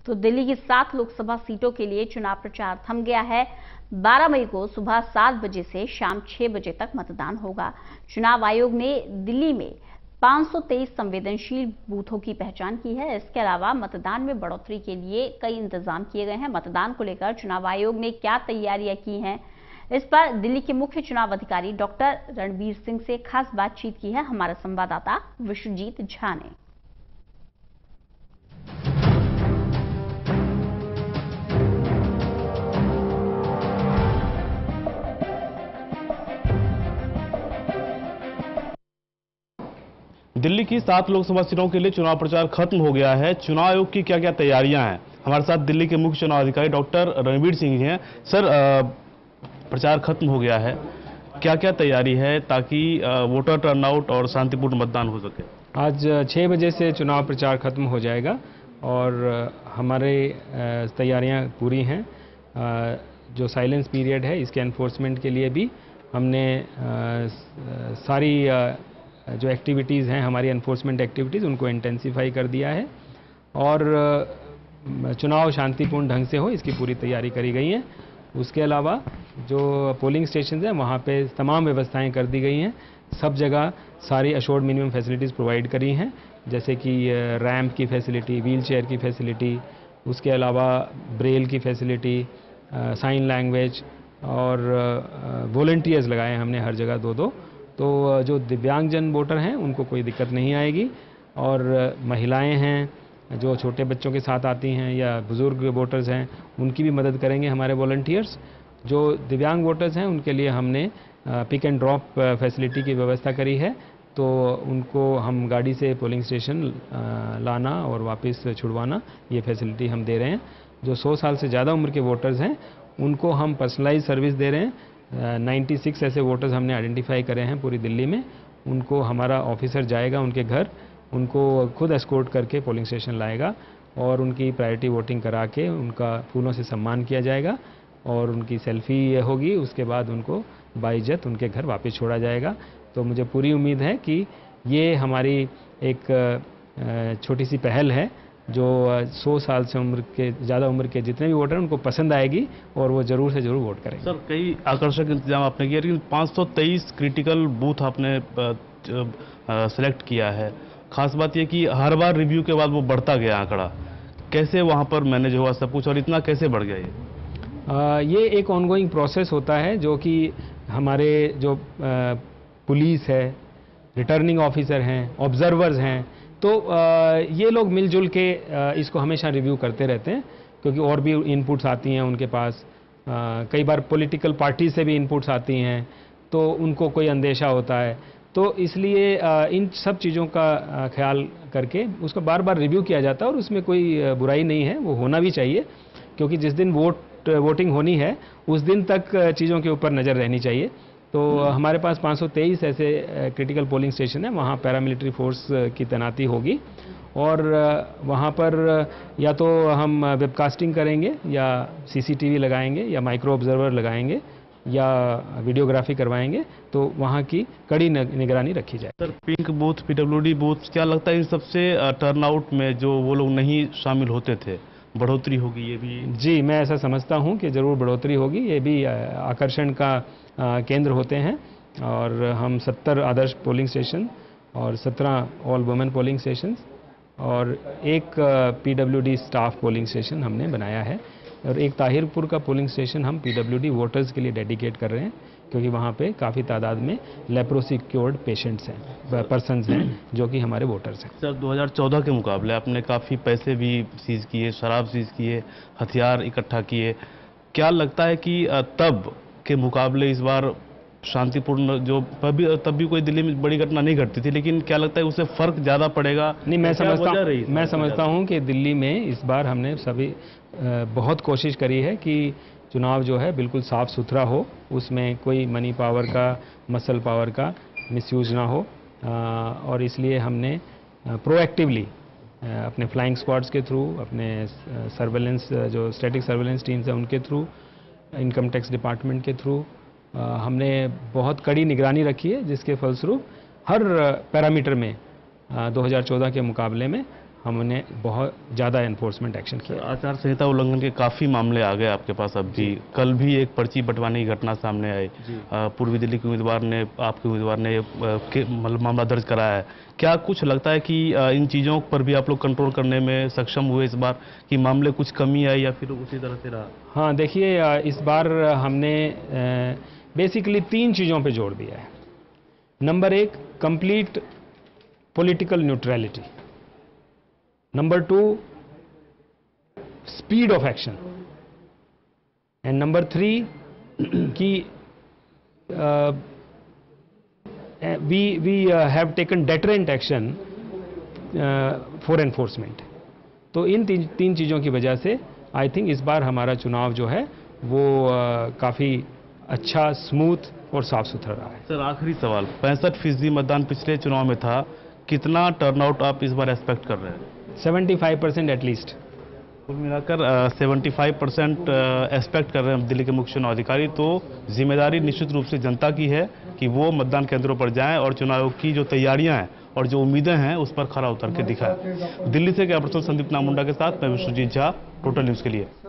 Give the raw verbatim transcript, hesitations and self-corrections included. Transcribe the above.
तो दिल्ली की सात लोकसभा सीटों के लिए चुनाव प्रचार थम गया है। बारह मई को सुबह सात बजे से शाम छह बजे तक मतदान होगा। चुनाव आयोग ने दिल्ली में पाँच सौ तेईस संवेदनशील बूथों की पहचान की है। इसके अलावा मतदान में बढ़ोतरी के लिए कई इंतजाम किए गए हैं। मतदान को लेकर चुनाव आयोग ने क्या तैयारियां की हैं, इस पर दिल्ली के मुख्य चुनाव अधिकारी डॉक्टर रणबीर सिंह से खास बातचीत की है हमारे संवाददाता विश्वजीत झा ने। दिल्ली की सात लोकसभा सीटों के लिए चुनाव प्रचार खत्म हो गया है। चुनाव आयोग की क्या क्या तैयारियां हैं, हमारे साथ दिल्ली के मुख्य चुनाव अधिकारी डॉक्टर रणबीर सिंह जी हैं। सर, प्रचार खत्म हो गया है, क्या क्या तैयारी है ताकि वोटर टर्नआउट और शांतिपूर्ण मतदान हो सके? आज छः बजे से चुनाव प्रचार खत्म हो जाएगा और हमारे तैयारियां पूरी हैं। जो साइलेंस पीरियड है इसके एनफोर्समेंट के लिए भी हमने सारी जो एक्टिविटीज़ हैं, हमारी एनफोर्समेंट एक्टिविटीज़, उनको इंटेंसिफाई कर दिया है और चुनाव शांतिपूर्ण ढंग से हो इसकी पूरी तैयारी करी गई है। उसके अलावा जो पोलिंग स्टेशन हैं वहाँ पे तमाम व्यवस्थाएं कर दी गई हैं। सब जगह सारी अशोर्ड मिनिमम फैसिलिटीज़ प्रोवाइड करी हैं, जैसे कि रैंप की फैसिलिटी, व्हील चेयर की फैसिलिटी, उसके अलावा ब्रेल की फैसिलिटी, साइन लैंग्वेज और वॉलंटियर्स लगाए हैं हमने हर जगह दो दो। तो जो दिव्यांगजन वोटर हैं उनको कोई दिक्कत नहीं आएगी और महिलाएं हैं जो छोटे बच्चों के साथ आती हैं या बुज़ुर्ग वोटर्स हैं उनकी भी मदद करेंगे हमारे वॉलंटियर्स। जो दिव्यांग वोटर्स हैं उनके लिए हमने पिक एंड ड्रॉप फैसिलिटी की व्यवस्था करी है, तो उनको हम गाड़ी से पोलिंग स्टेशन लाना और वापस छुड़वाना, ये फैसिलिटी हम दे रहे हैं। जो सौ साल से ज़्यादा उम्र के वोटर्स हैं उनको हम पर्सनलाइज सर्विस दे रहे हैं। छियानवे ऐसे वोटर्स हमने आइडेंटिफाई करे हैं पूरी दिल्ली में, उनको हमारा ऑफिसर जाएगा उनके घर, उनको खुद एस्कॉर्ट करके पोलिंग स्टेशन लाएगा और उनकी प्रायोरिटी वोटिंग करा के उनका फूलों से सम्मान किया जाएगा और उनकी सेल्फी होगी। उसके बाद उनको बाइज्जत उनके घर वापस छोड़ा जाएगा। तो मुझे पूरी उम्मीद है कि ये हमारी एक छोटी सी पहल है जो सौ साल से उम्र के ज़्यादा उम्र के जितने भी वोटर हैं उनको पसंद आएगी और वो ज़रूर से ज़रूर वोट करेंगे। सर, कई आकर्षक इंतजाम आपने किया, लेकिन पाँच सौ तेईस क्रिटिकल बूथ आपने सेलेक्ट किया है। खास बात यह कि हर बार रिव्यू के बाद वो बढ़ता गया आंकड़ा, कैसे वहाँ पर मैनेज हुआ सब कुछ और इतना कैसे बढ़ गया ये? आ, ये एक ऑनगोइंग प्रोसेस होता है जो कि हमारे जो आ, पुलिस है, रिटर्निंग ऑफिसर हैं, ऑब्जर्वर्स हैं, तो आ, ये लोग मिलजुल के आ, इसको हमेशा रिव्यू करते रहते हैं क्योंकि और भी इनपुट्स आती हैं उनके पास। आ, कई बार पॉलिटिकल पार्टी से भी इनपुट्स आती हैं तो उनको कोई अंदेशा होता है, तो इसलिए आ, इन सब चीज़ों का ख्याल करके उसको बार बार रिव्यू किया जाता है और उसमें कोई बुराई नहीं है, वो होना भी चाहिए क्योंकि जिस दिन वोट वोटिंग होनी है उस दिन तक चीज़ों के ऊपर नज़र रहनी चाहिए। तो हमारे पास पाँच सौ तेईस ऐसे क्रिटिकल पोलिंग स्टेशन है, वहाँ पैरामिलिट्री फोर्स की तैनाती होगी और वहाँ पर या तो हम वेबकास्टिंग करेंगे या सीसीटीवी लगाएंगे या माइक्रो ऑब्जर्वर लगाएंगे या वीडियोग्राफी करवाएंगे, तो वहाँ की कड़ी निगरानी रखी जाए। Sir, pink booth, PWD booth, क्या लगता है इन सबसे टर्नआउट में जो वो लोग नहीं शामिल होते थे बढ़ोतरी होगी? ये भी जी, मैं ऐसा समझता हूँ कि ज़रूर बढ़ोतरी होगी। ये भी आकर्षण का केंद्र होते हैं और हम सत्तर आदर्श पोलिंग स्टेशन और सत्रह ऑल वुमेन पोलिंग स्टेशन और एक पीडब्ल्यूडी स्टाफ पोलिंग स्टेशन हमने बनाया है और एक ताहिरपुर का पोलिंग स्टेशन हम पीडब्ल्यूडी वोटर्स के लिए डेडिकेट कर रहे हैं क्योंकि वहाँ पे काफ़ी तादाद में लेप्रोसी क्योर्ड पेशेंट्स हैं, पर्सन्स हैं जो कि हमारे वोटर्स हैं। सर, दो हज़ार चौदह के मुकाबले आपने काफ़ी पैसे भी सीज किए, शराब सीज किए, हथियार इकट्ठा किए। क्या लगता है कि तब के मुकाबले इस बार शांतिपूर्ण, जो तब भी तब भी कोई दिल्ली में बड़ी घटना नहीं घटती थी, लेकिन क्या लगता है उससे फर्क ज़्यादा पड़ेगा? नहीं, मैं समझता मैं समझता हूँ कि दिल्ली में इस बार हमने सभी बहुत कोशिश करी है कि चुनाव जो है बिल्कुल साफ़ सुथरा हो, उसमें कोई मनी पावर का, मसल पावर का मिसयूज ना हो और इसलिए हमने प्रोएक्टिवली अपने फ्लाइंग स्क्वाड्स के थ्रू, अपने सर्वेलेंस जो स्टैटिक सर्वेलेंस टीम्स हैं उनके थ्रू, इनकम टैक्स डिपार्टमेंट के थ्रू हमने बहुत कड़ी निगरानी रखी है, जिसके फलस्वरूप हर पैरामीटर में दो हज़ार चौदह के मुकाबले में हमने बहुत ज़्यादा एनफोर्समेंट एक्शन किया। आचार संहिता उल्लंघन के काफ़ी मामले आ गए आपके पास। अब भी कल भी एक पर्ची बंटवाने की घटना सामने आई। अ, पूर्वी दिल्ली के उम्मीदवार ने, आपके उम्मीदवार ने अ, के- मतलब मामला दर्ज कराया है। क्या कुछ लगता है कि अ, इन चीज़ों पर भी आप लोग कंट्रोल करने में सक्षम हुए इस बार, कि मामले कुछ कमी आई या फिर उसी तरह से रहा? हाँ, देखिए, अ, इस बार हमने बेसिकली तीन चीज़ों पे जोर दिया है। नंबर एक, complete political neutrality. Number two, speed of action. And number three कि we we have taken deterrent action for enforcement. तो इन तीन तीन चीज़ों की वजह से आई थिंक इस बार हमारा चुनाव जो है वो uh, काफ़ी अच्छा, स्मूथ और साफ सुथरा रहा है। सर, आखिरी सवाल, पैंसठ फीसदी मतदान पिछले चुनाव में था, कितना टर्नआउट आप इस बार एक्सपेक्ट कर रहे हैं? पचहत्तर परसेंट एटलीस्ट। कुल मिलाकर पचहत्तर परसेंट एक्सपेक्ट कर रहे हैं दिल्ली के मुख्य चुनाव अधिकारी। तो जिम्मेदारी निश्चित रूप से जनता की है कि वो मतदान केंद्रों पर जाएं और चुनाव आयोग की जो तैयारियां हैं और जो उम्मीदें हैं उस पर खरा उतर के दिखाएं। दिल्ली से कैमरा पर्सन संदीप नामुंडा के साथ मैं विश्वजीत झा, टोटल न्यूज़ के लिए।